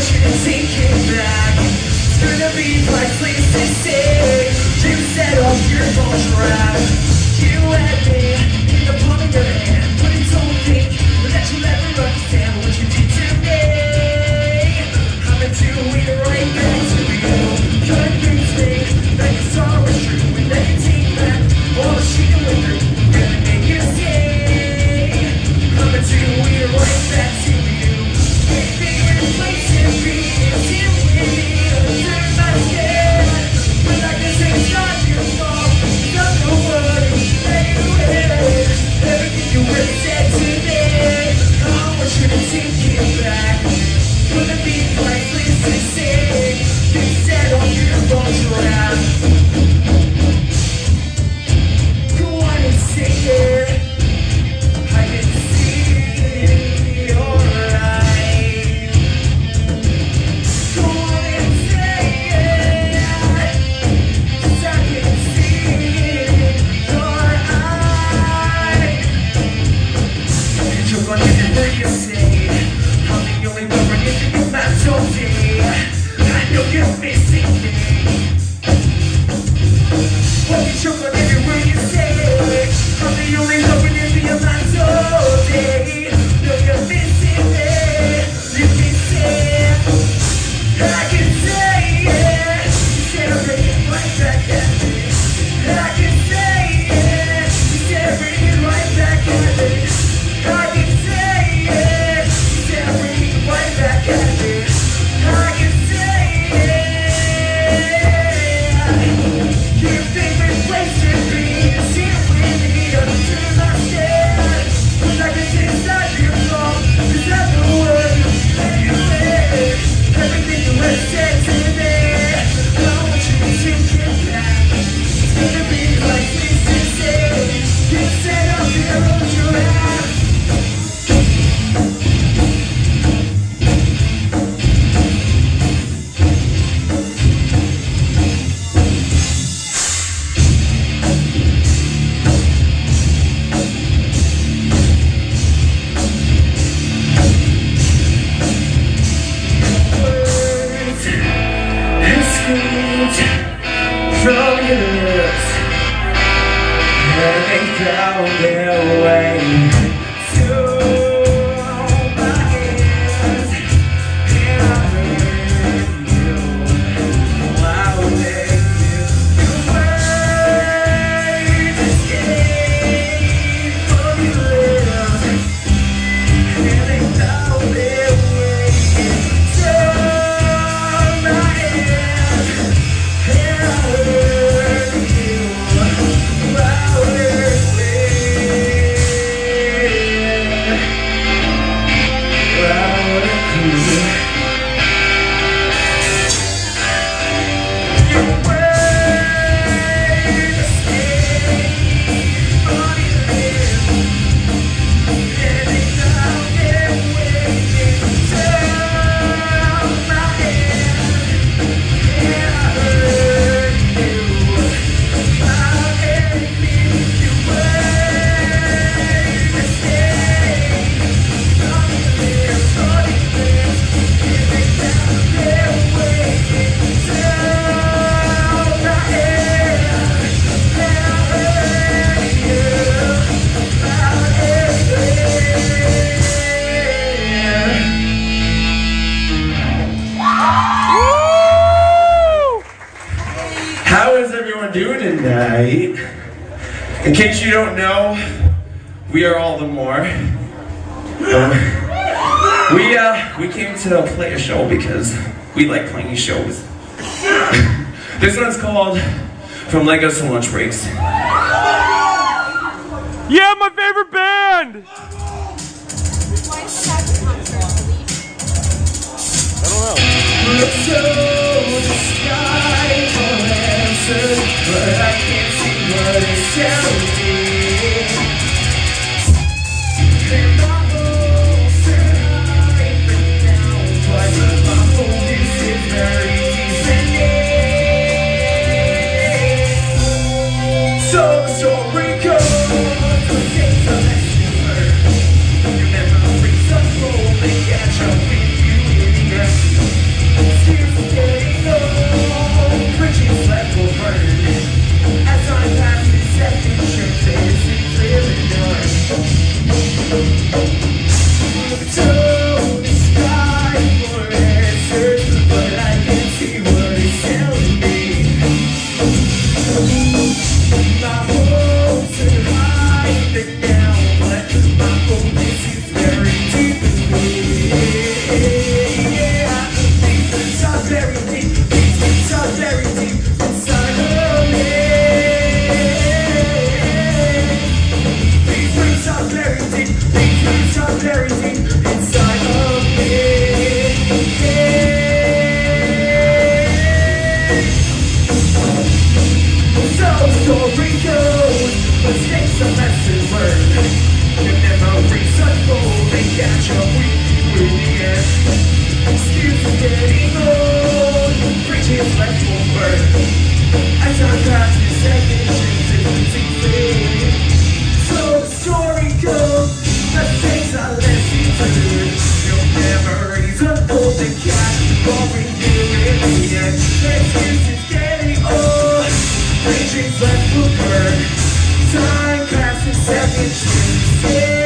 you to take it back. It's gonna be my place to stay. You set off your phone trap. You had me in the palm of your hand, but it's okay that you'll never understand what you did to me. I'ma do it right back to you. Convince me that your sorrow is true, and that you take back all the shit you went through. Gonna make you stay. I'ma do it right back to you. Your favorite place to be is here with me under my skin. But like I say, it's not your fault. It's not the word anyway. Everything you ever said to me, I want you to take it back. Gonna be my place to stay. You set off your phone trap. Go on and say it. I can see your eyes. Go on and say it. 'Cause I can see your eyes. You choke on every word you say. I'm the only one running through your mind all day. I know you're missing me. When you choke on every word you say, I'm the only one running through your mind all day. No, you're missing me. You're missing. I can say it. You said I'm bringing right back at me. I can say it. You said I'm bringing right back at me. I can say it. You said I'm bringing right back at me. I can say it. Your favorite place to be is here with me under my skin. But like I said, it's not your fault. It's not the word anyway. Everything you ever said to me, I want you to take it back. It's gonna be like this to say. You set up your own trap. From your lips, and they found their way to my ears, and I heard you loudly. The words escape from your lips, and they found their way to my ears, and I heard you louder. How is everyone doing tonight? In case you don't know, we are all the more. We came to play a show because we like playing shows. This one's called From Legos to Lunch Breaks. Yeah, my favorite band! I don't know. Look to the sky for answers, but I can't see what it's telling me. And my hopes are high but down, but my focus is very deep. So the story goes, the things are that you heard. Your memories unfold, they catch up with you in the end. yeah. These roots are buried deep, these roots are buried deep inside of me. These roots are buried deep, these roots are buried deep inside of me. So story goes, mistakes are lessons learned. Your memories unfold, they catch up with you in the end. Excuses getting old, bridges left will burn. As our past is second chances losing faith. So the story goes, mistakes are lessons learned. Your memories unfold, they catch up with you in the end. Excuses getting old, bridges left will burn. Time passes, second chances.